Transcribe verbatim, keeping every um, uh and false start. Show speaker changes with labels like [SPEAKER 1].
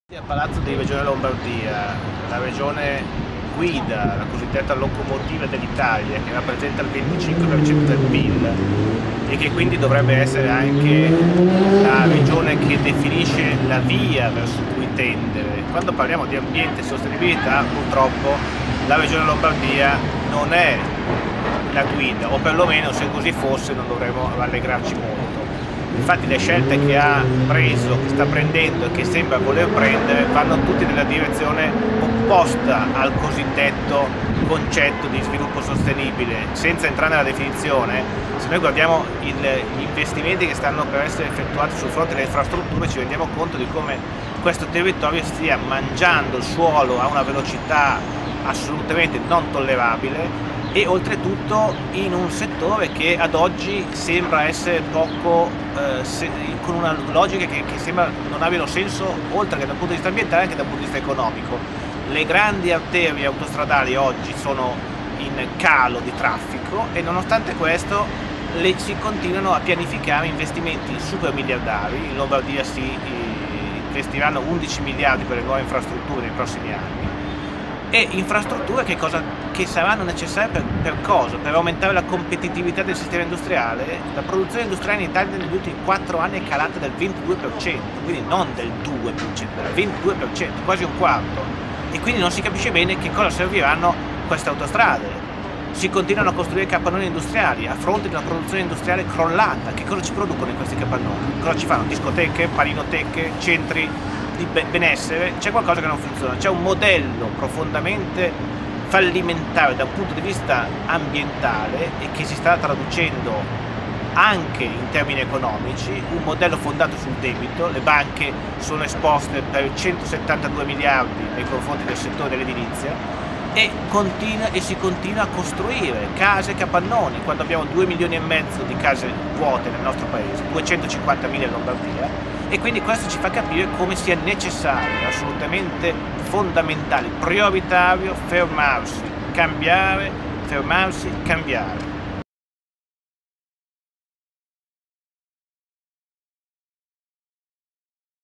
[SPEAKER 1] A Palazzo di Regione Lombardia, la regione guida, la cosiddetta locomotiva dell'Italia, che rappresenta il venticinque per cento del P I L e che quindi dovrebbe essere anche la regione che definisce la via verso cui tendere. Quando parliamo di ambiente e sostenibilità, purtroppo la regione Lombardia non è la guida, o perlomeno se così fosse non dovremmo rallegrarci molto. Infatti le scelte che ha preso, che sta prendendo e che sembra voler prendere vanno tutte nella direzione opposta al cosiddetto concetto di sviluppo sostenibile. Senza entrare nella definizione, se noi guardiamo il, gli investimenti che stanno per essere effettuati sul fronte delle infrastrutture, ci rendiamo conto di come questo territorio stia mangiando il suolo a una velocità assolutamente non tollerabile e oltretutto in un settore che ad oggi sembra essere poco, eh, se, con una logica che, che sembra non avere senso oltre che dal punto di vista ambientale anche dal punto di vista economico. Le grandi arterie autostradali oggi sono in calo di traffico e nonostante questo le, si continuano a pianificare investimenti super miliardari. In Lombardia si eh, investiranno undici miliardi per le nuove infrastrutture nei prossimi anni. E infrastrutture che, cosa, che saranno necessarie per, per cosa? Per aumentare la competitività del sistema industriale. La produzione industriale in Italia negli ultimi quattro anni è calata del ventidue per cento, quindi non del due per cento, del ventidue per cento, quasi un quarto. E quindi non si capisce bene che cosa serviranno queste autostrade. Si continuano a costruire capannoni industriali a fronte di una produzione industriale crollata. Che cosa ci producono in questi capannoni? Cosa ci fanno? Discoteche, paninoteche, centri di benessere? C'è qualcosa che non funziona, c'è un modello profondamente fallimentare da un punto di vista ambientale e che si sta traducendo anche in termini economici, un modello fondato sul debito. Le banche sono esposte per centosettantadue miliardi nei confronti del settore dell'edilizia e, continua, e si continua a costruire case e capannoni quando abbiamo due milioni e mezzo di case vuote nel nostro paese, duecentocinquantamila in Lombardia. E quindi questo ci fa capire come sia necessario, assolutamente fondamentale, prioritario fermarsi, cambiare, fermarsi, cambiare.